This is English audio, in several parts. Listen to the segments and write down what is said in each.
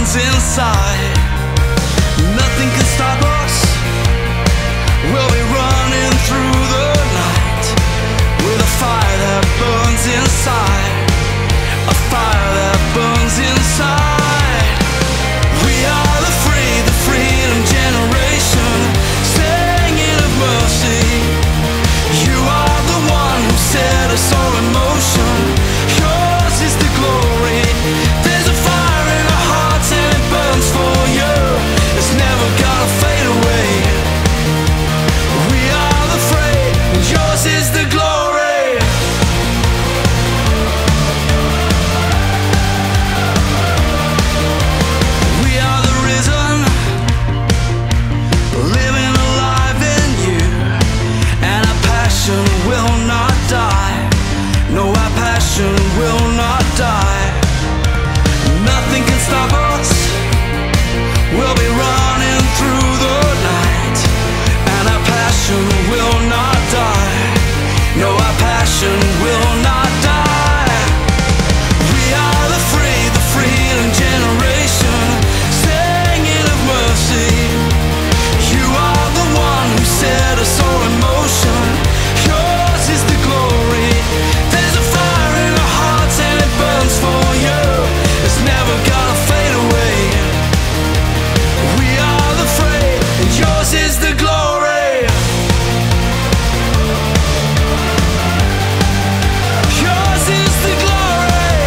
burns inside. Nothing can stop us. We'll be running through the night with a fire that burns inside. A fire that burns inside. We are the free, the freedom generation, singing of mercy. You are the one who set us all in motion. Yours is the glory. There's a fire in our hearts and it burns for you. It's never gonna fade away. We are the free, and yours is the glory. We are the risen, living alive in you, and our passion will not die. No, our passion will not die. Nothing can stop us. We'll be running through the night, and our passion will not die. No, our passion will not die. We are the free, the freedom generation, singing of mercy. You are the one who set us all in motion. Yours is the glory. There's a fire in our hearts and it burns for you. It's never gonna fade away. We are the free, and yours is the glory. Yours is the glory.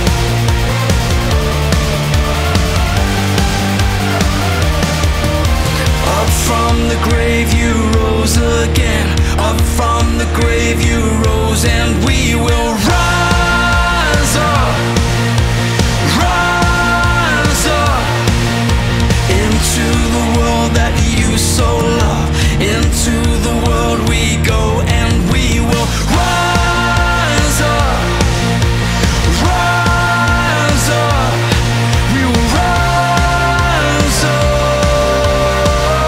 Up from the grave you rose again. Up from the grave you rose, and we will rise up. Rise up into the world that you so love. Into the world we go, and we will rise up. Rise up. We will rise up.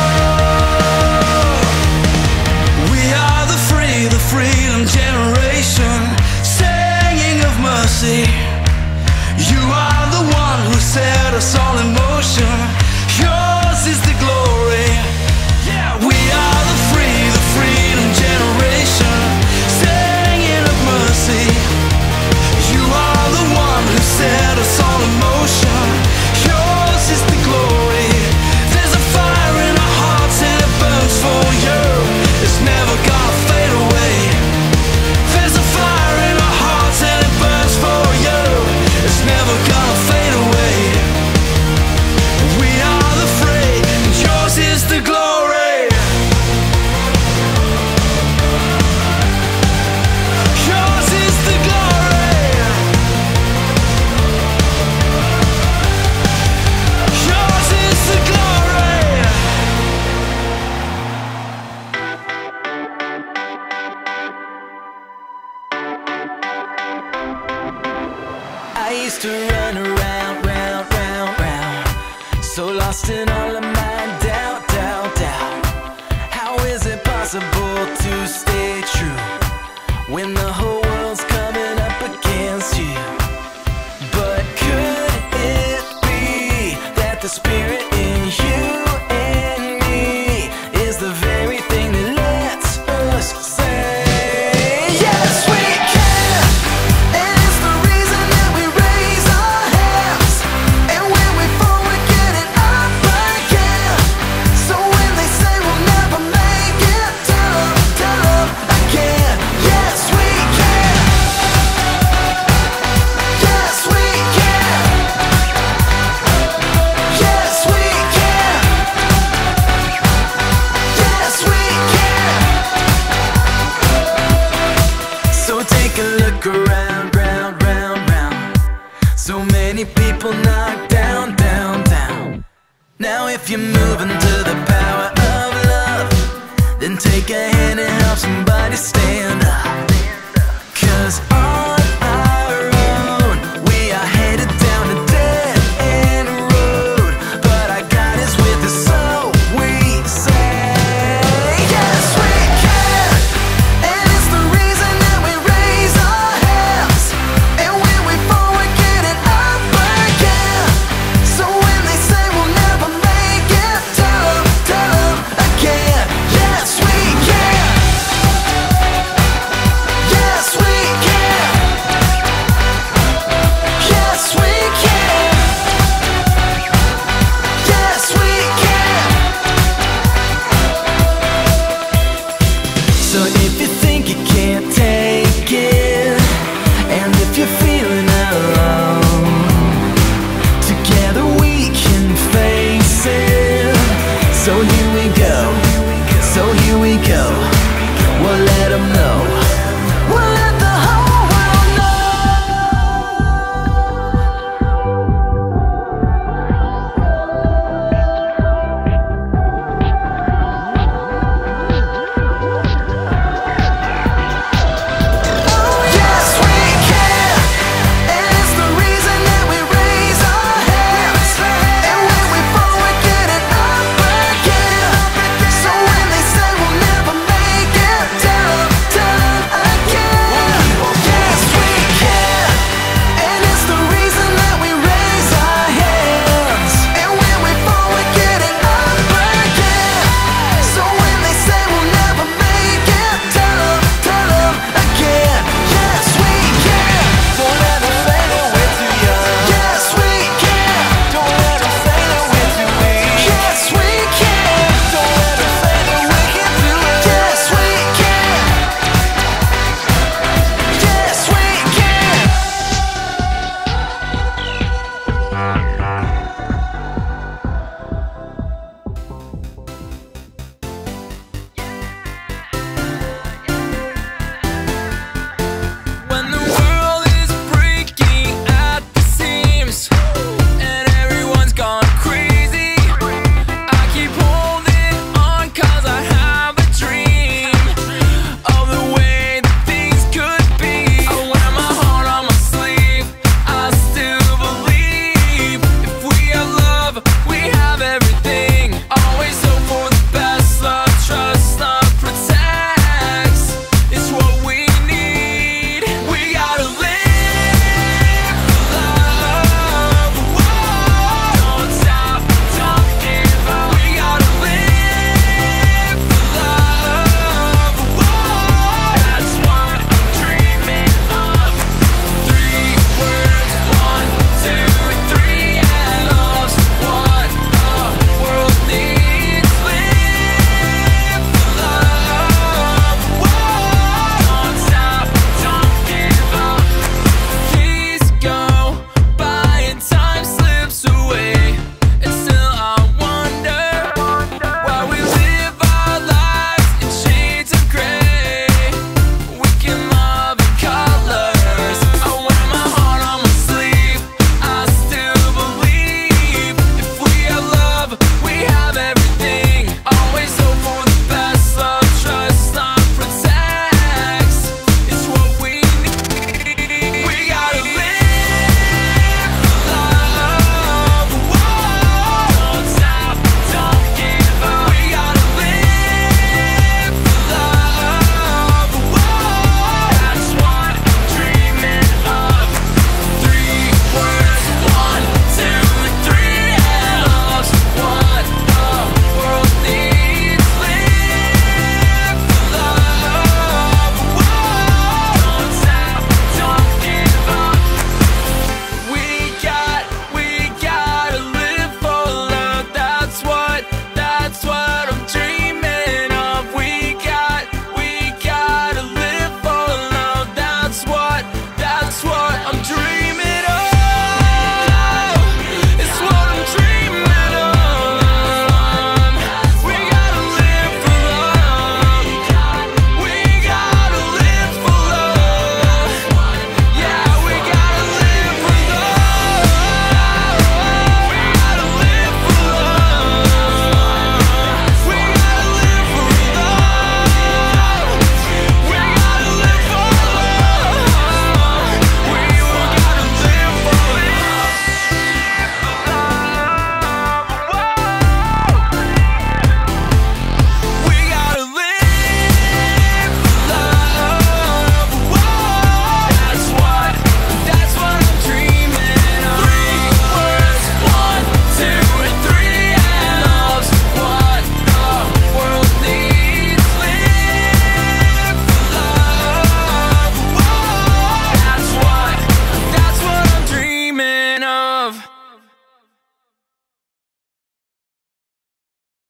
We are the free, the freedom generation, singing of mercy. You are the one who set us all in motion. Yours is the glory. Yeah, we are the free, the freedom generation, singing of mercy. You are the one who set us all in motion. Yours is the glory. There's a fire in our hearts and it burns for you. It's never gonna fade away. There's a fire in our hearts and it burns for you. It's never gonna fade away. We are the free, and yours is the glory. Yours is the glory. Yours is the glory. I used to run around, round, round, round, so lost in all of my doubt, doubt, doubt. How is it possible to stay true when the whole world's coming up against you? But could it be that the spirit in you and me is the very thing that lets us say, yes, we can? And it's the reason that we raise our hands, and when we fall we get it up again. So when they say we'll never make it, tell them again, yes, we can. Yes, we can. Yes, we can. Yes, we can. So take a look around, round, round, round. So many people knocked down, down, down. Now if you're moving to the power of love, then take a hand and help somebody stand up. 'Cause all